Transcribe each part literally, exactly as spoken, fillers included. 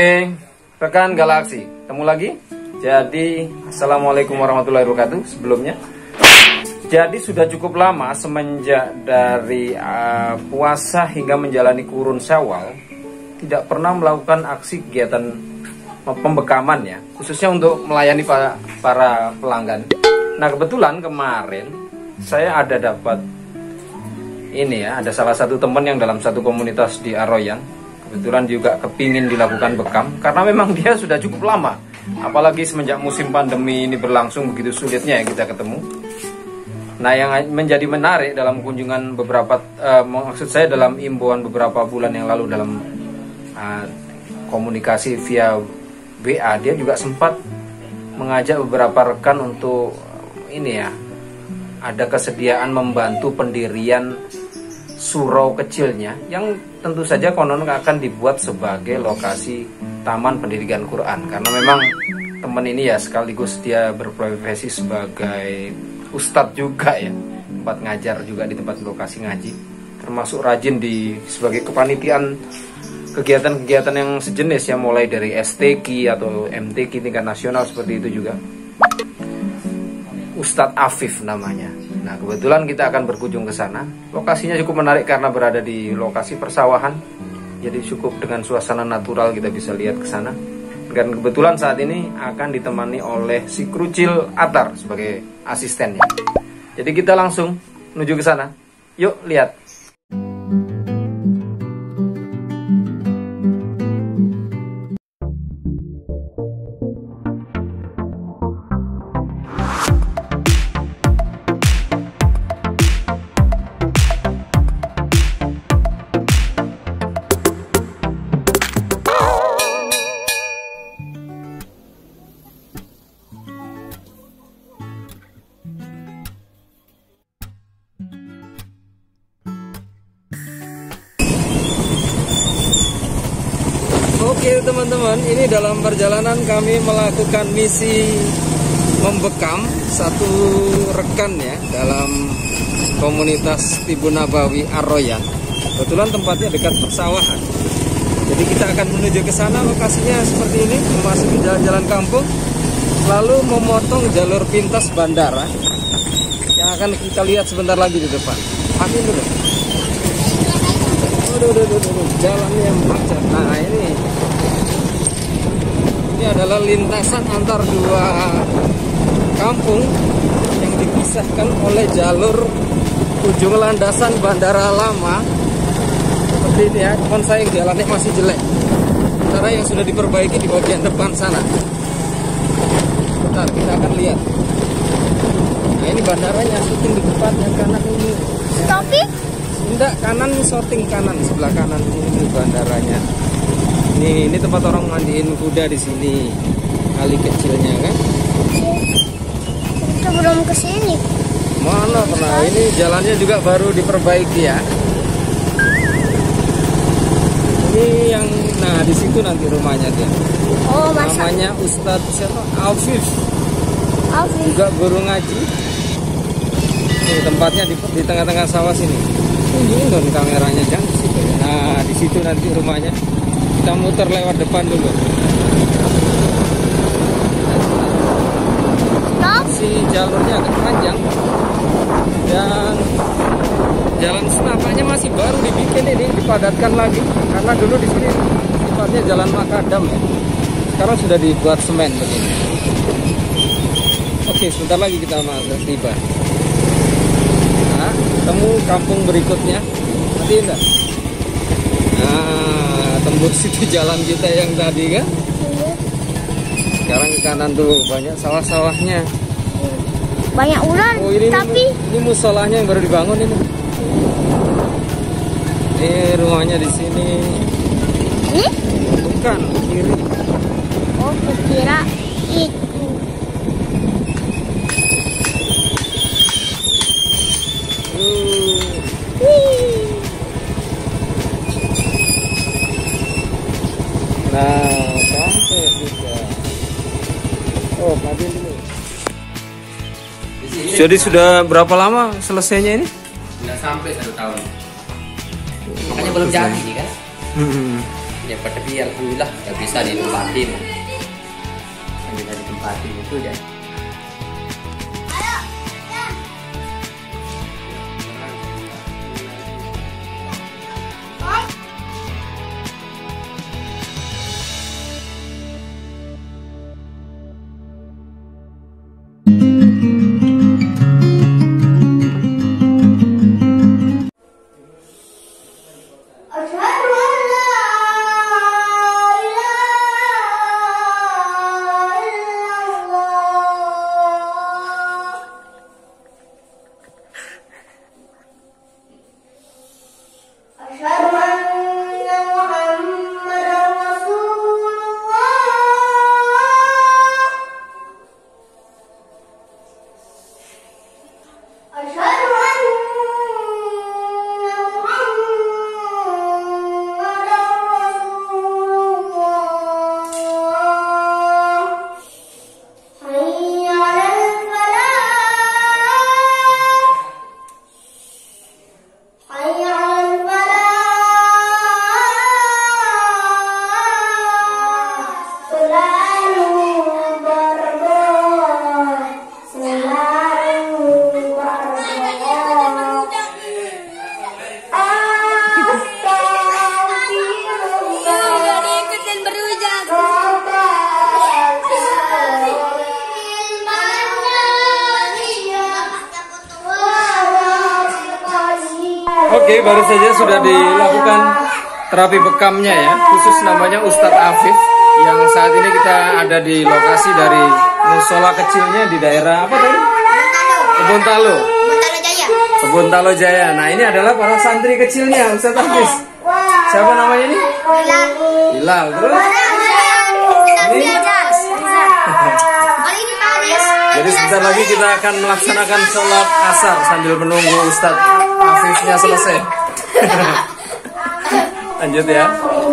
Oke, rekan Galaksi, ketemu lagi. Jadi, assalamualaikum warahmatullahi wabarakatuh. Sebelumnya, jadi sudah cukup lama semenjak dari uh, puasa hingga menjalani kurun Syawal, tidak pernah melakukan aksi kegiatan pembekaman ya, khususnya untuk melayani para, para pelanggan. Nah, kebetulan kemarin saya ada dapat ini ya, ada salah satu teman yang dalam satu komunitas di Aroyan. Kebetulan juga kepingin dilakukan bekam karena memang dia sudah cukup lama, apalagi semenjak musim pandemi ini berlangsung begitu sulitnya ya kita ketemu. Nah, yang menjadi menarik dalam kunjungan beberapa uh, maksud saya dalam imbauan beberapa bulan yang lalu dalam uh, komunikasi via W A, dia juga sempat mengajak beberapa rekan untuk ini ya, ada kesediaan membantu pendirian surau kecilnya yang tentu saja konon akan dibuat sebagai lokasi taman pendidikan Quran, karena memang teman ini ya sekaligus dia berprofesi sebagai ustadz juga ya, tempat ngajar juga di tempat lokasi ngaji, termasuk rajin di sebagai kepanitiaan kegiatan-kegiatan yang sejenis ya, mulai dari S T Q atau M T Q tingkat nasional seperti itu juga. Ustadz Afif namanya. Nah, kebetulan kita akan berkunjung ke sana. Lokasinya cukup menarik karena berada di lokasi persawahan. Jadi cukup dengan suasana natural kita bisa lihat ke sana. Dan kebetulan saat ini akan ditemani oleh si Krucil Atar sebagai asistennya. Jadi kita langsung menuju ke sana. Yuk lihat. Oke teman-teman, ini dalam perjalanan kami melakukan misi membekam satu rekan ya dalam komunitas Tibu Nabawi Aroyan. Kebetulan tempatnya dekat persawahan. Jadi kita akan menuju ke sana, lokasinya seperti ini, memasuki jalan-jalan kampung, lalu memotong jalur pintas bandara yang akan kita lihat sebentar lagi di depan. Amin dulu. Aduh, aduh, aduh, aduh, jalannya macet. Nah ini Ini adalah lintasan antar dua kampung yang dipisahkan oleh jalur ujung landasan bandara lama. Seperti ini ya, teman saya yang jalannya masih jelek. Sementara yang sudah diperbaiki di bagian depan sana. Bentar, kita akan lihat. Nah ini bandaranya, syuting di depan yang kanan ini. Tapi? Enggak, kanan ini syuting kanan, sebelah kanan ini bandaranya. Nih, ini tempat orang mandiin kuda di sini. Kali kecilnya kan? Kita belum ke sini. Mana pernah? Ini jalannya juga baru diperbaiki ya. Ini yang, nah di situ nanti rumahnya dia. Oh, masa? Namanya Ustadz siapa? Afif. Afif. Juga guru ngaji. Ini tempatnya di, di tengah-tengah sawah sini. Ini don kameranya jangan di situ. Nah, di situ nanti rumahnya. Kita muter lewat depan dulu. Stop. Si jalurnya agak panjang dan jalan senapanya masih baru dibikin, ini dipadatkan lagi karena dulu di sini sifatnya jalan makadam ya. Sekarang sudah dibuat semen begini. Oke, sebentar lagi kita masuk tiba. Nah, ketemu kampung berikutnya. Nanti enggak? Nah, tembus itu jalan kita yang tadi kan. Sekarang ke kanan dulu, banyak sawah-sawahnya. Banyak ular. Oh, ini tapi ini, ini musolahnya yang baru dibangun ini. Ini rumahnya di sini. Ini? Bukan, kiri. Oh, kira itu. Uh. Nah, sampai juga. Oh, mati dulu. Jadi sudah berapa lama selesainya ini? Nggak sampai satu tahun. Makanya belum jadi kan? Hmm. Ya tapi alhamdulillah nggak bisa ditempatin. Yang bisa ditempatin itu ya. Oke, baru saja sudah dilakukan terapi bekamnya ya, khusus namanya Ustadz Afif, yang saat ini kita ada di lokasi dari musola kecilnya di daerah apa tadi? Kebun Talo. Kebun Talo Jaya. Nah, ini adalah para santri kecilnya Ustadz Afif. Siapa namanya ini? Hilal. Hilal. Terus? Ini? Jadi sebentar lagi kita akan melaksanakan sholat asar sambil menunggu Ustadz Afifnya selesai. Lanjut ya.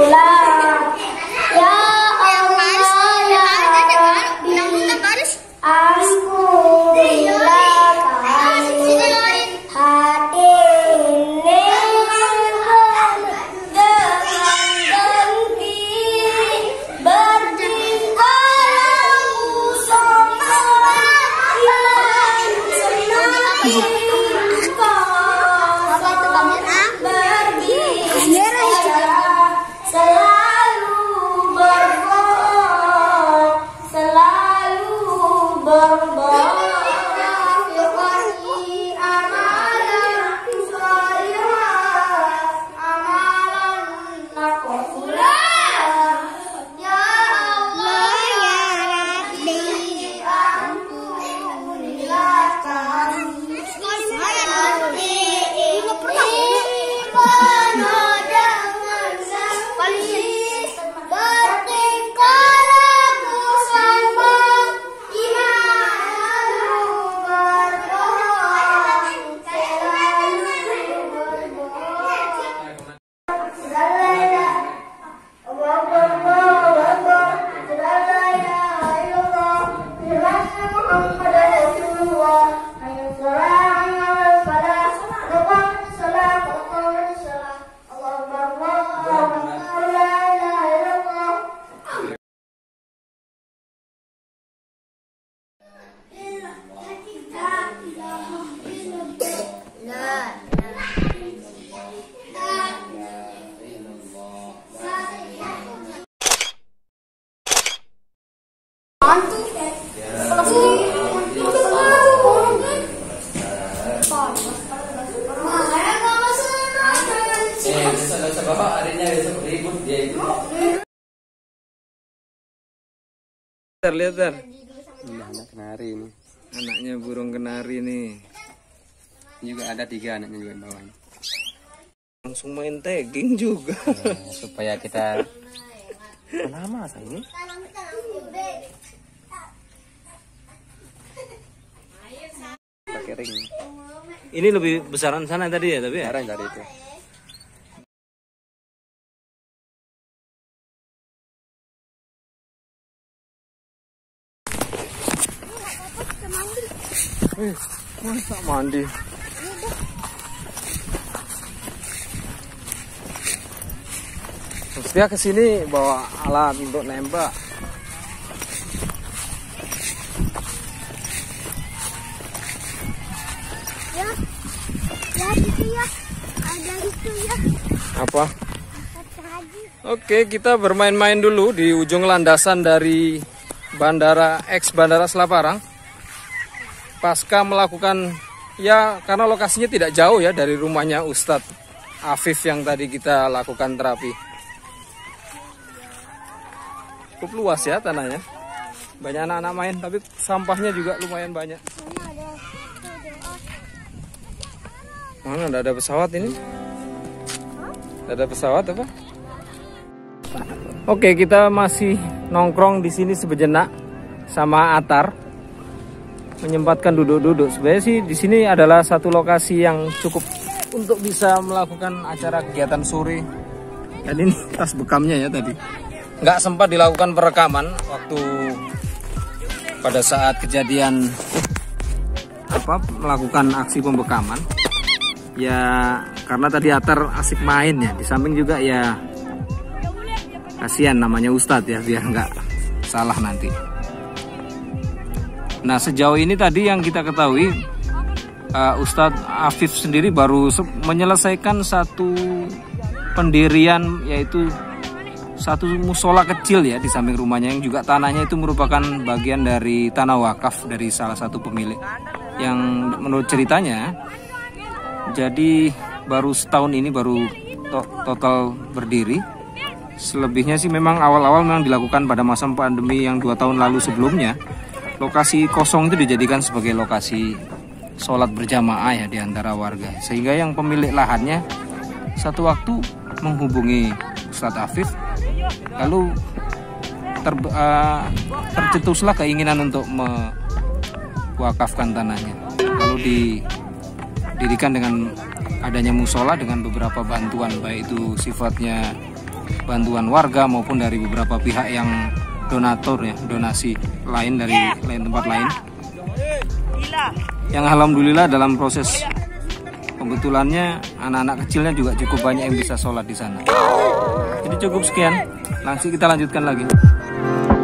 Lihat kan? Anak kenari ini. Anaknya burung kenari nih. Juga ada tiga anaknya juga di bawahnya. Langsung main tagging juga. Nah, supaya kita lama ini. Pakai ring. Ini lebih besaran sana tadi ya, tapi ya? Besaran tadi itu. Eh, masa mandi? Pasti Dia kesini bawa alat untuk nembak. Ya, ya itu ya, ada itu ya. Apa? Kata Haji. Oke, kita bermain-main dulu di ujung landasan dari Bandara X Bandara Selaparang. Pasca melakukan, ya karena lokasinya tidak jauh ya dari rumahnya Ustadz Afif yang tadi kita lakukan terapi. Cukup luas ya tanahnya. Banyak anak-anak main, tapi sampahnya juga lumayan banyak. Sana ada itu doa. Mana enggak ada pesawat ini? Enggak ada pesawat apa? Oke, kita masih nongkrong di sini sejenak sama Atar. Menyempatkan duduk-duduk. Sebenarnya sih di sini adalah satu lokasi yang cukup untuk bisa melakukan acara kegiatan sore. Dan ini tas bekamnya ya tadi. Nggak sempat dilakukan perekaman waktu pada saat kejadian apa melakukan aksi pembekaman. Ya karena tadi Atar asik main ya. Di samping juga ya kasihan namanya Ustadz ya, biar nggak salah nanti. Nah sejauh ini tadi yang kita ketahui uh, Ustadz Afif sendiri baru menyelesaikan satu pendirian, yaitu satu musola kecil ya di samping rumahnya, yang juga tanahnya itu merupakan bagian dari tanah wakaf dari salah satu pemilik yang menurut ceritanya jadi baru setahun ini baru to total berdiri. Selebihnya sih memang awal-awal memang dilakukan pada masa pandemi yang dua tahun lalu sebelumnya. Lokasi kosong itu dijadikan sebagai lokasi sholat berjamaah ya di antara warga. Sehingga yang pemilik lahannya satu waktu menghubungi Ustadz Afif, lalu ter, uh, tercetuslah keinginan untuk mewakafkan tanahnya. Lalu didirikan dengan adanya musola dengan beberapa bantuan, baik itu sifatnya bantuan warga maupun dari beberapa pihak yang donatur ya, donasi lain dari lain tempat lain. Yang alhamdulillah dalam proses pembetulannya anak-anak kecilnya juga cukup banyak yang bisa sholat di sana. Jadi cukup sekian, langsung kita lanjutkan lagi.